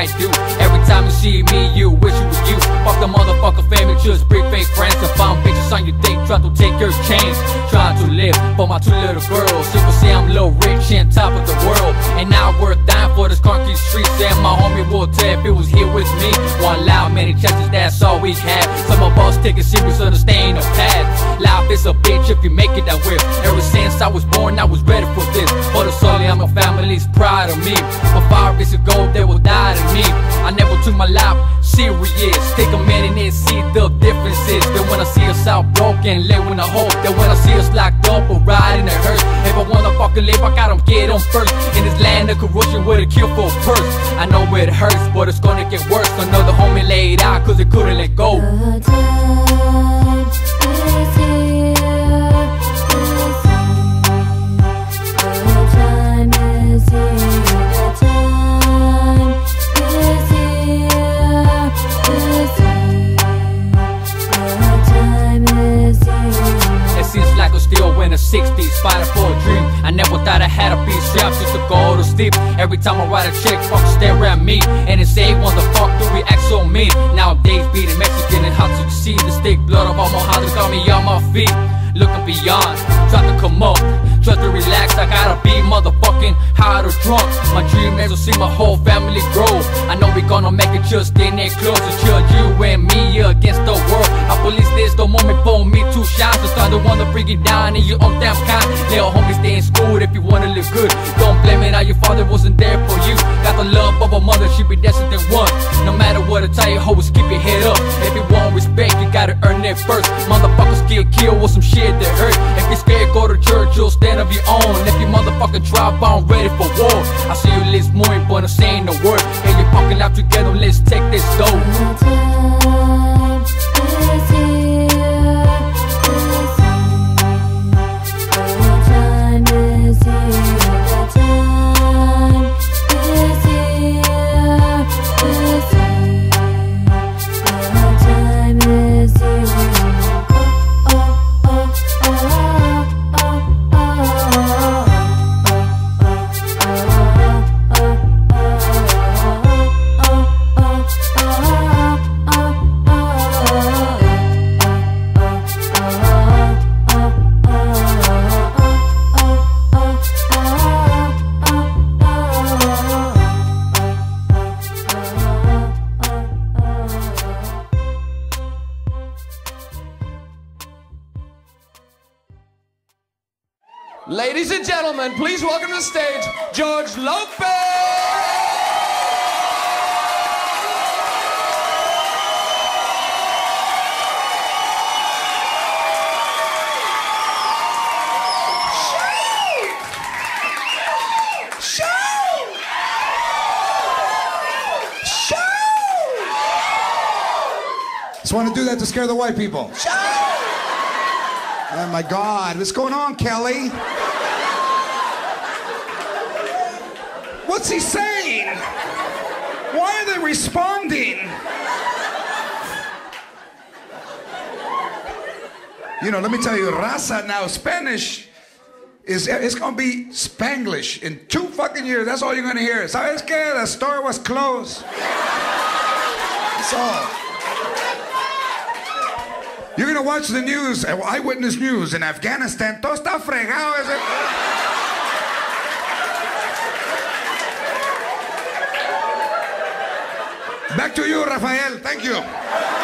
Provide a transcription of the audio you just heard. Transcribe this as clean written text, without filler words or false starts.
I do. Every time you see me, you wish it was you. Fuck the motherfucker family, just bring fake friends and found bitches on your dick, try to take your chains. Trying to live for my two little girls. People say I'm little rich and top of the world, and now worth dying for this concrete streets. And my homie will tell if it was here with me. One loud, many chances, that's all we have. Some of us take it serious, understand the path. Life is a bitch if you make it that way. Ever since I was born, I was ready for this. For the soul of my family's proud of me. For 5 years ago, they will die to me. I never took my life serious. Take a minute and see the differences. Then when I see us out broken, live in a hope. Then when I see us locked up or riding it hurts. If I wanna fucking live, I gotta get on first. In this land of corruption with a kill for a purse. I know it hurts, but it's gonna get worse. Another homie laid out cause it couldn't let go. The time is here. The time is here. The time is here. The time is here. It seems like I'm still in the 60s, fighting for a dream. I never thought I had to be strapped just to go to sleep. Every time I write a check, fuck stare at me and they say, what the fuck do we act so mean? Nowadays beating Mexican and how to see the stick blood of all my heart got me on my feet. Looking beyond, try to come up, try to relax. I gotta be motherfucking high or drunk. My dream is to see my whole family grow. I know we gonna make it, just stay next close. It's just you and me against the world. I police this, the moment for me to shine. So start the one to bring it down in your own damn kind. Little homie, stay in school if you wanna live good. Don't blame it how your father wasn't there for you. Got the love of a mother, she be destined to one. No matter what I tell you, always keep your head up. If you want respect, you gotta earn it first. Motherfuckers get killed with some shit that hurt. If you're scared, go to church, you'll stand of your own. If you motherfucking drop, I'm ready for war. I see you list more important, saying the word. And you fucking out together, let's take this dough. The time is here. The time is here. The time is here. The time is here. Ladies and gentlemen, please welcome to the stage, George Lopez! Just want to do that to scare the white people. Oh my God, what's going on, Kelly? What's he saying? Why are they responding? You know, let me tell you, raza now, Spanish it's gonna be Spanglish in 2 fucking years. That's all you're gonna hear. ¿Sabes qué? The store was closed. That's all. You're gonna watch the news, eyewitness news in Afghanistan. Todo está fregado. Back to you, Rafael. Thank you.